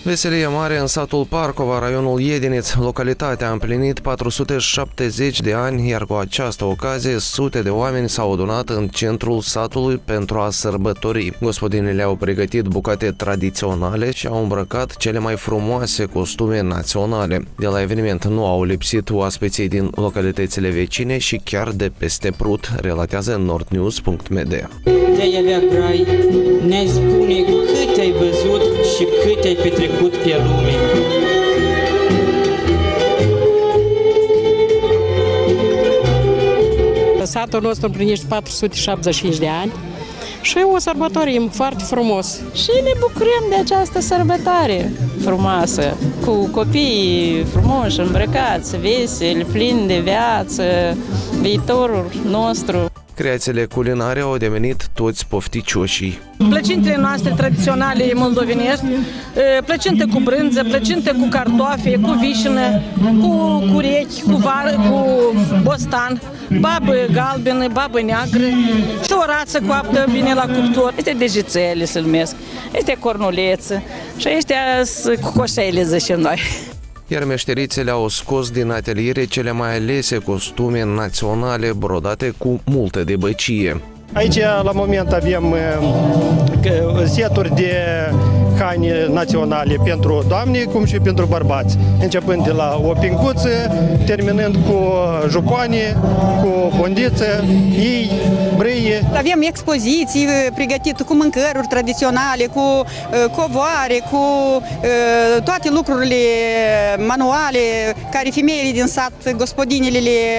Veselie mare în satul Parcova, raionul Iediniț. Localitatea a împlinit 470 de ani, iar cu această ocazie sute de oameni s-au adunat în centrul satului pentru a sărbători. Gospodinile au pregătit bucate tradiționale și au îmbrăcat cele mai frumoase costume naționale. De la eveniment nu au lipsit oaspeții din localitățile vecine și chiar de peste Prut, relatează nordnews.md. De-ai avea grai, ne-ai spune cât ai văzut și cât ai petrecut pe lume. Satul nostru împlinește 475 de ani și o sărbătorim foarte frumos. Și ne bucurăm de această sărbătoare frumoasă, cu copiii frumoși, îmbrăcați, veseli, plini de viață, viitorul nostru. Creațiile culinare au devenit toți pofticioșii. Plăcintele noastre tradiționale moldovenești, plăcintă cu brânză, plăcintă cu cartofi, cu vișină, cu curechi, cu vară, cu bostan, babă galbenă, babă neagră și o rață coaptă bine la cuptor. Este dejițele, se numesc, este cornuleță și este cu coșele, zicem noi. Iar meșterițele au scos din ateliere cele mai alese costume naționale brodate cu multă debăcie. Aici, la moment, avem seturi de haine naționale pentru doamne, cum și pentru bărbați, începând de la o pincuță, terminând cu jupoane, cu bondiță, ei, brâie. Avem expoziții pregătite cu mâncăruri tradiționale, cu covoare, cu toate lucrurile manuale care femeile din sat, gospodinile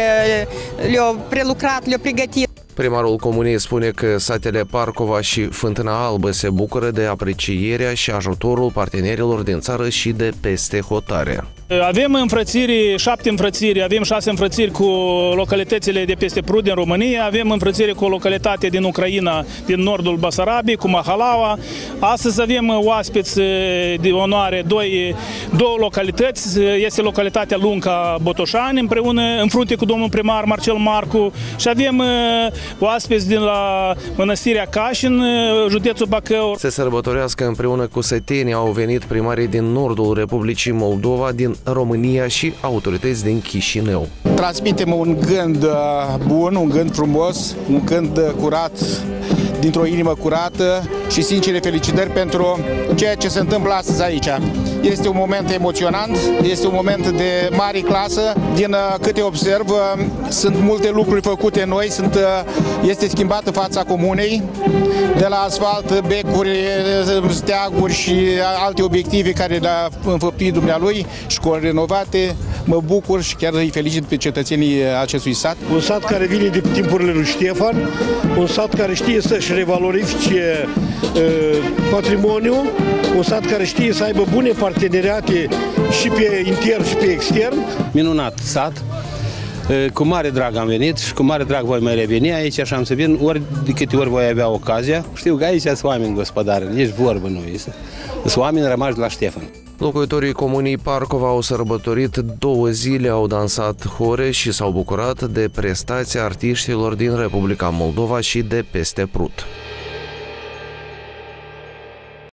le-au prelucrat, le-au pregătit. Primarul comunei spune că satele Parcova și Fântâna Albă se bucură de aprecierea și ajutorul partenerilor din țară și de peste hotare. Avem înfrățiri, 7 înfrățiri, avem 6 înfrățiri cu localitățile de peste Prut din România, avem înfrățiri cu o localitate din Ucraina, din nordul Basarabiei, cu Mahalaua. Astăzi avem oaspeți de onoare, două localități, este localitatea Lunca Botoșani, împreună în frunte cu domnul primar Marcel Marcu, și avem oaspeți din la Mănăstirea Cașin, județul Bacău. Se sărbătorească împreună cu sătenii au venit primarii din nordul Republicii Moldova, din România și autorități din Chișinău. Transmitem un gând bun, un gând frumos, un gând curat, dintr-o inimă curată și sincere felicitări pentru ceea ce se întâmplă astăzi aici. Este un moment emoționant, este un moment de mare clasă. Din câte observ, sunt multe lucruri făcute noi, este schimbată fața comunei, de la asfalt, becuri, steaguri și alte obiective care le-a înfăptuit dumnealui, școli renovate. Mă bucur și chiar îi felicit pe cetățenii acestui sat. Un sat care vine de timpurile lui Ștefan, un sat care știe să-și revalorifice patrimoniul, un sat care știe să aibă bune parteneriate și pe intern și pe extern. Minunat sat, cu mare drag am venit și cu mare drag voi mai reveni aici, așa am să vin ori de câte ori voi avea ocazia. Știu că aici sunt oameni gospodari, nici vorbă nu este. Sunt oameni rămași de la Ștefan. Locuitorii comunii Parcova au sărbătorit 2 zile, au dansat hore și s-au bucurat de prestația artiștilor din Republica Moldova și de peste Prut.